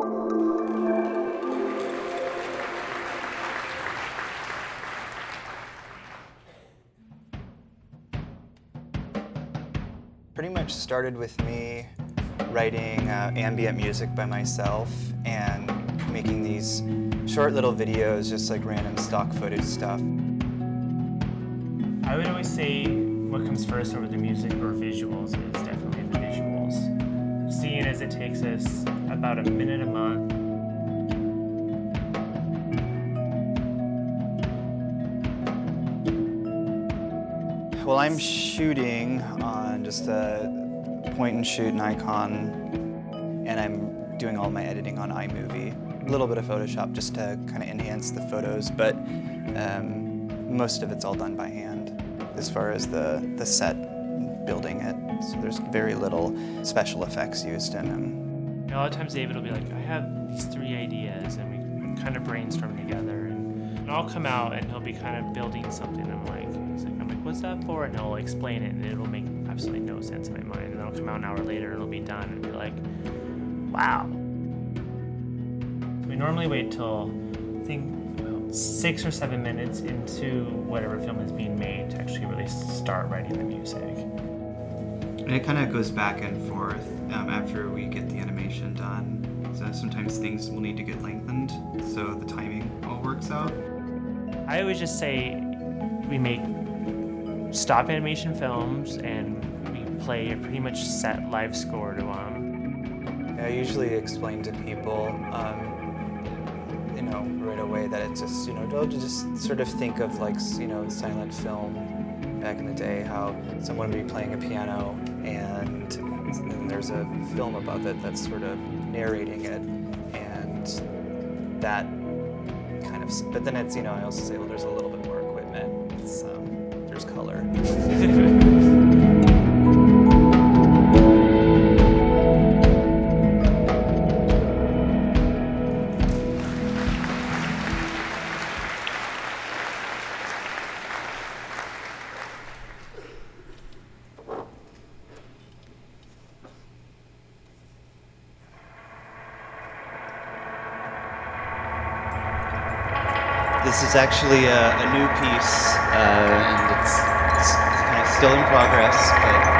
Pretty much started with me writing ambient music by myself and making these short little videos, just like random stock footage stuff. I would always say what comes first over the music or visuals is definitely the visuals. Seeing as it takes us about a minute a month. Well, I'm shooting on just a point-and-shoot Nikon, and I'm doing all my editing on iMovie. A little bit of Photoshop just to kind of enhance the photos, but most of it's all done by hand as far as the set, building it. So there's very little special effects used in them. A lot of times David will be like, I have these 3 ideas, and we kind of brainstorm together, and I'll come out and he'll be kind of building something. I'm like, what's that for? And he'll explain it, and it'll make absolutely no sense in my mind. And then I'll come out an hour later, and it'll be done, and be like, wow. We normally wait till, I think, about 6 or 7 minutes into whatever film is being made to actually really start writing the music. And it kind of goes back and forth after we get the animation done. So sometimes things will need to get lengthened, so the timing all works out. I always just say we make stop animation films, and we play a pretty much set live score to them. I usually explain to people, you know, right away that it's just, you know, don't just sort of think of like, you know, silent film back in the day, how someone would be playing a piano and then there's a film above it that's sort of narrating it, and that kind of, but then it's, you know, I also say, well, there's a little bit more equipment. It's, there's color. This is actually a new piece, and it's kind of still in progress, but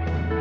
you.